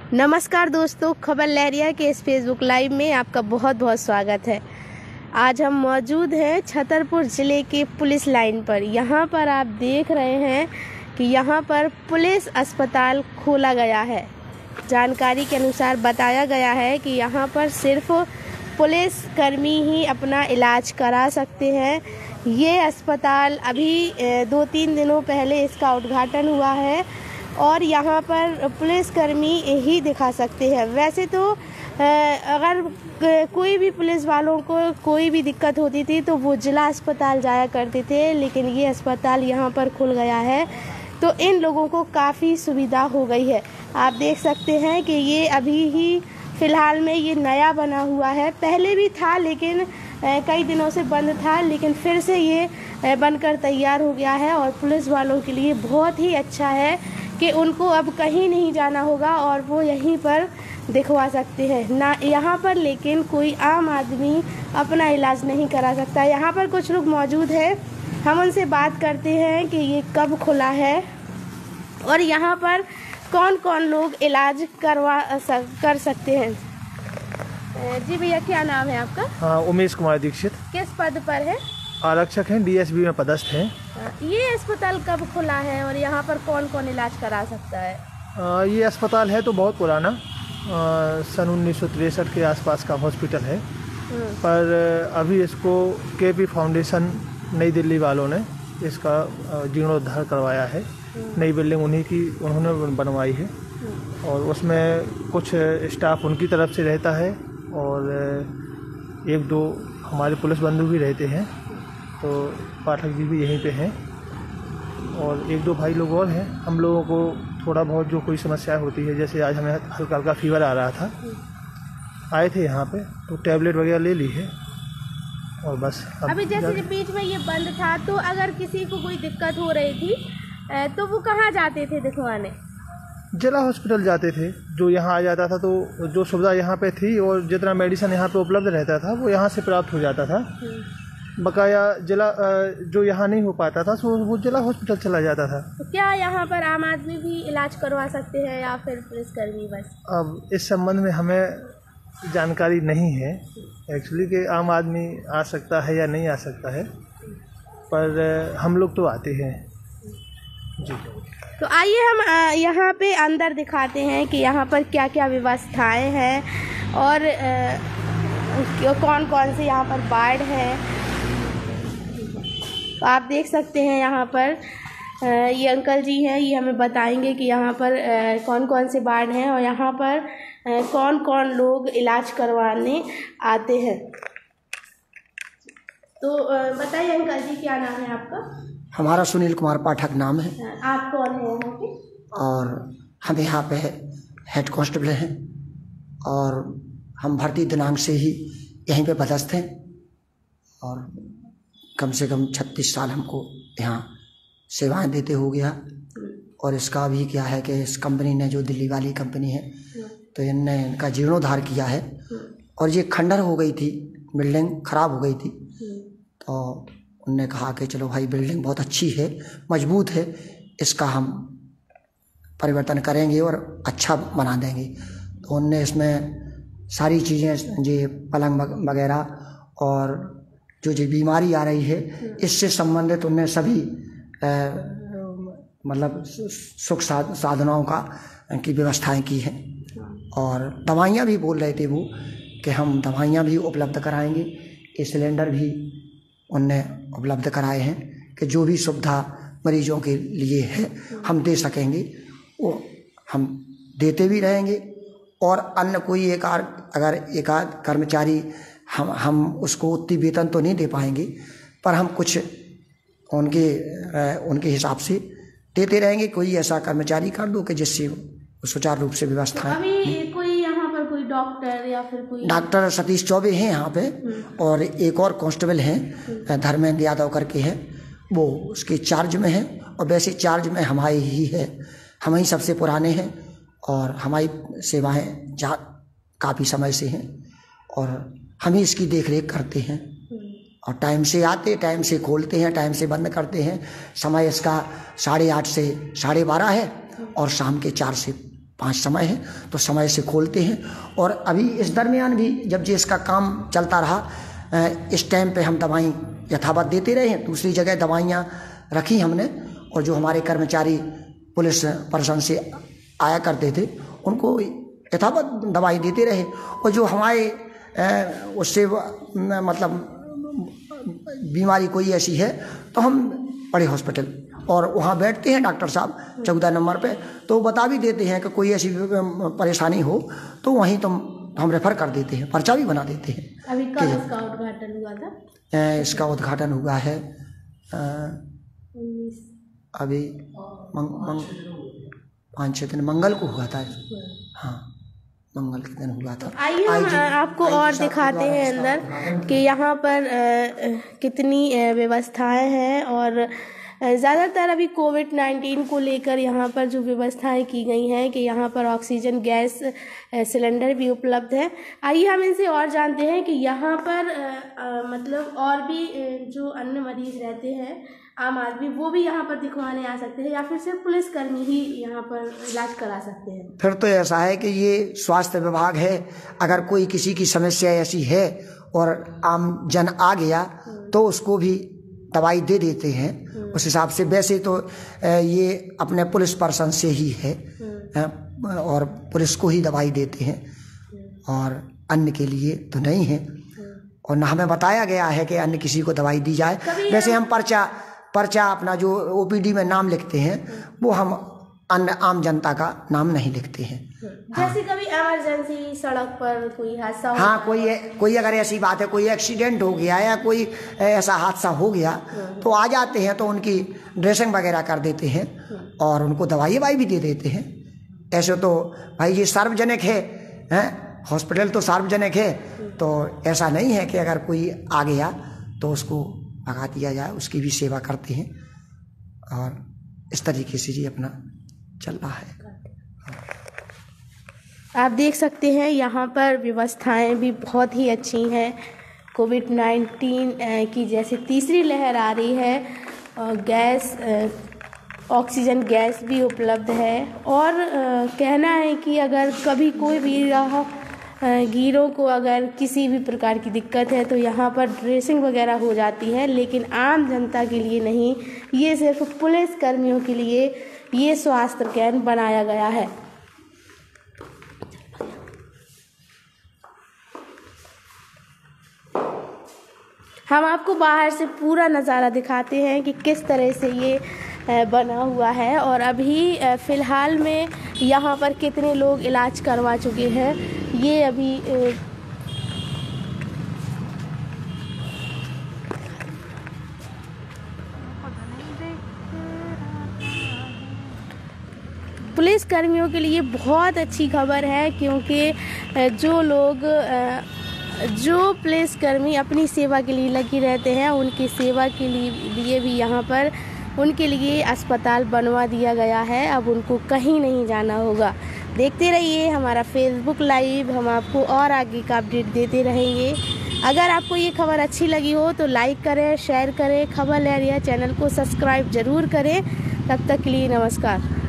नमस्कार दोस्तों, खबर लहरिया के इस फेसबुक लाइव में आपका बहुत बहुत स्वागत है। आज हम मौजूद हैं छतरपुर ज़िले के पुलिस लाइन पर। यहाँ पर आप देख रहे हैं कि यहाँ पर पुलिस अस्पताल खोला गया है। जानकारी के अनुसार बताया गया है कि यहाँ पर सिर्फ पुलिस कर्मी ही अपना इलाज करा सकते हैं। ये अस्पताल अभी 2-3 दिनों पहले इसका उद्घाटन हुआ है और यहाँ पर पुलिसकर्मी ही दिखा सकते हैं। वैसे तो अगर कोई भी पुलिस वालों को कोई भी दिक्कत होती थी तो वो जिला अस्पताल जाया करते थे, लेकिन ये अस्पताल यहाँ पर खुल गया है तो इन लोगों को काफ़ी सुविधा हो गई है। आप देख सकते हैं कि ये अभी ही फ़िलहाल में ये नया बना हुआ है। पहले भी था लेकिन कई दिनों से बंद था, लेकिन फिर से ये बनकर तैयार हो गया है और पुलिस वालों के लिए बहुत ही अच्छा है कि उनको अब कहीं नहीं जाना होगा और वो यहीं पर दिखवा सकते हैं ना यहाँ पर। लेकिन कोई आम आदमी अपना इलाज नहीं करा सकता। यहाँ पर कुछ लोग मौजूद हैं, हम उनसे बात करते हैं कि ये कब खुला है और यहाँ पर कौन कौन लोग इलाज कर सकते हैं। जी भैया, क्या नाम है आपका? हाँ, उमेश कुमार दीक्षित। किस पद पर है? आरक्षक हैं, डीएसबी में पदस्थ हैं। ये अस्पताल कब खुला है और यहाँ पर कौन कौन इलाज करा सकता है? ये अस्पताल है तो बहुत पुराना, सन 1963 के आसपास का हॉस्पिटल है, पर अभी इसको केपी फाउंडेशन नई दिल्ली वालों ने इसका जीर्णोद्धार करवाया है। नई बिल्डिंग उन्होंने बनवाई है और उसमें कुछ स्टाफ उनकी तरफ से रहता है और 1-2 हमारे पुलिस बंधु भी रहते हैं, तो पाठक जी भी यहीं पे हैं और 1-2 भाई लोग और हैं। हम लोगों को थोड़ा बहुत जो कोई समस्या होती है, जैसे आज हमें हल्का हल्का फीवर आ रहा था, आए थे यहाँ पे तो टैबलेट वगैरह ले ली है और बस। अभी जैसे बीच में ये बंद था तो अगर किसी को कोई दिक्कत हो रही थी तो वो कहाँ जाते थे दिखवाने? जिला हॉस्पिटल जाते थे। जो यहाँ आ जाता था तो जो सुविधा यहाँ पे थी और जितना मेडिसिन यहाँ पे उपलब्ध रहता था वो यहाँ से प्राप्त हो जाता था। बकाया जिला जो यहाँ नहीं हो पाता था तो वो जिला हॉस्पिटल चला जाता था। तो क्या यहाँ पर आम आदमी भी इलाज करवा सकते हैं या फिर पुलिसकर्मी बस? अब इस संबंध में हमें जानकारी नहीं है एक्चुअली कि आम आदमी आ सकता है या नहीं आ सकता है, पर हम लोग तो आते हैं जी। तो आइए हम यहाँ पे अंदर दिखाते हैं कि यहाँ पर क्या क्या व्यवस्थाएं हैं और कौन कौन से यहाँ पर वार्ड हैं। तो आप देख सकते हैं यहाँ पर ये अंकल जी हैं, ये हमें बताएंगे कि यहाँ पर कौन कौन से वार्ड हैं और यहाँ पर कौन कौन लोग इलाज करवाने आते हैं। तो बताइए अंकल जी, क्या नाम है आपका? हमारा सुनील कुमार पाठक नाम है। आप कौन है यहाँ के? और हम यहाँ पे हेड कांस्टेबल हैं और हम भर्ती दिनांक से ही यहीं पे पदस्थ हैं और कम से कम 36 साल हमको यहाँ सेवाएं देते हो गया। और इसका भी क्या है कि इस कंपनी ने, जो दिल्ली वाली कंपनी है, तो इनका जीर्णोद्धार किया है और ये खंडर हो गई थी, बिल्डिंग ख़राब हो गई थी, तो उनने कहा कि चलो भाई बिल्डिंग बहुत अच्छी है, मजबूत है, इसका हम परिवर्तन करेंगे और अच्छा बना देंगे। तो उनने इसमें सारी चीज़ें, ये पलंग वगैरह और जो बीमारी आ रही है इससे संबंधित उनने सभी मतलब सुख साधनों की व्यवस्थाएं की हैं और दवाइयाँ भी बोल रहे थे वो कि हम दवाइयाँ भी उपलब्ध कराएंगे। ये सिलेंडर भी उनने उपलब्ध कराए हैं कि जो भी सुविधा मरीजों के लिए है हम दे सकेंगे, वो हम देते भी रहेंगे। और अन्य कोई अगर एकाध कर्मचारी हम उसको उतनी वेतन तो नहीं दे पाएंगे, पर हम कुछ उनके हिसाब से देते रहेंगे। कोई ऐसा कर्मचारी कर दो कि जिससे सुचारू रूप से व्यवस्था। अभी कोई यहाँ पर कोई डॉक्टर या फिर कोई? डॉक्टर सतीश चौबे हैं यहाँ पे और एक और कांस्टेबल हैं, धर्मेंद्र यादव करके हैं, वो उसके चार्ज में है। और वैसे चार्ज में हमारी ही है, हम ही सबसे पुराने हैं और हमारी सेवाएं काफ़ी समय से हैं और हम ही इसकी देख रेख करते हैं और टाइम से आते, टाइम से खोलते हैं, टाइम से बंद करते हैं। समय इसका 8:30 से 12:30 है और शाम के 4 से 5 समय है तो समय से खोलते हैं। और अभी इस दरमियान भी जब जे इसका काम चलता रहा, इस टाइम पे हम दवाई यथावत देते रहे हैं। दूसरी जगह दवाइयाँ रखी हमने, और जो हमारे कर्मचारी पुलिस प्रशासन से आया करते थे उनको यथावत दवाई देते रहे। और जो हमारे उससे मतलब बीमारी कोई ऐसी है तो हम बड़े हॉस्पिटल और वहाँ बैठते हैं डॉक्टर साहब 14 नंबर पे, तो बता भी देते हैं कि कोई ऐसी परेशानी हो तो वहीं तो हम रेफर कर देते हैं, पर्चा भी बना देते हैं। अभी कब इसका उद्घाटन हुआ था? इसका उद्घाटन हुआ है अभी 5-6 दिन मंगल को हुआ था। हाँ, मंगल के दिन हुआ था। आइए हम आपको और दिखाते हैं अंदर कि यहाँ पर कितनी व्यवस्थाएं हैं। और ज़्यादातर अभी कोविड-19 को लेकर यहाँ पर जो व्यवस्थाएं की गई हैं कि यहाँ पर ऑक्सीजन गैस सिलेंडर भी उपलब्ध है। आइए हम इनसे और जानते हैं कि यहाँ पर मतलब और भी जो अन्य मरीज रहते हैं आम आदमी, वो भी यहाँ पर दिखवाने आ सकते हैं या फिर सिर्फ पुलिसकर्मी ही यहाँ पर इलाज करा सकते हैं? फिर तो ऐसा है कि ये स्वास्थ्य विभाग है, अगर कोई किसी की समस्या ऐसी है और आम जन आ गया तो उसको भी दवाई दे देते हैं उस हिसाब से। वैसे तो ये अपने पुलिस प्रशासन से ही है और पुलिस को ही दवाई देते हैं और अन्य के लिए तो नहीं है। और ना हमें बताया गया है कि अन्य किसी को दवाई दी जाए। वैसे हम पर्चा अपना जो OPD में नाम लिखते हैं वो हम अन्य आम जनता का नाम नहीं लिखते हैं। जैसे कभी इमरजेंसी सड़क पर कोई हादसा, हाँ, कोई अगर ऐसी बात है, कोई एक्सीडेंट हो गया या कोई ऐसा हादसा हो गया तो आ जाते हैं, तो उनकी ड्रेसिंग वगैरह कर देते हैं और उनको दवाई भी दे देते हैं। ऐसे तो भाई ये सार्वजनिक है, हॉस्पिटल तो सार्वजनिक है, तो ऐसा नहीं है कि अगर कोई आ गया तो उसको भगा दिया जाए, उसकी भी सेवा करते हैं। और इस तरीके से जी अपना चल रहा है। आप देख सकते हैं यहाँ पर व्यवस्थाएं भी बहुत ही अच्छी हैं। कोविड-19 की जैसे तीसरी लहर आ रही है, गैस ऑक्सीजन गैस भी उपलब्ध है। और कहना है कि अगर कभी कोई भी गिरों को अगर किसी भी प्रकार की दिक्कत है तो यहाँ पर ड्रेसिंग वगैरह हो जाती है, लेकिन आम जनता के लिए नहीं, ये सिर्फ पुलिस कर्मियों के लिए ये स्वास्थ्य केंद्र बनाया गया है। हम आपको बाहर से पूरा नज़ारा दिखाते हैं कि किस तरह से ये बना हुआ है और अभी फ़िलहाल में यहाँ पर कितने लोग इलाज करवा चुके हैं ये अभी पुलिस कर्मियों के लिए बहुत अच्छी खबर है, क्योंकि जो पुलिसकर्मी अपनी सेवा के लिए लगी रहते हैं उनकी सेवा के लिए भी यहाँ पर उनके लिए अस्पताल बनवा दिया गया है। अब उनको कहीं नहीं जाना होगा। देखते रहिए हमारा फेसबुक लाइव, हम आपको और आगे का अपडेट देते रहेंगे। अगर आपको ये खबर अच्छी लगी हो तो लाइक करें, शेयर करें, खबर लहरिया चैनल को सब्सक्राइब ज़रूर करें। तब तक के लिए नमस्कार।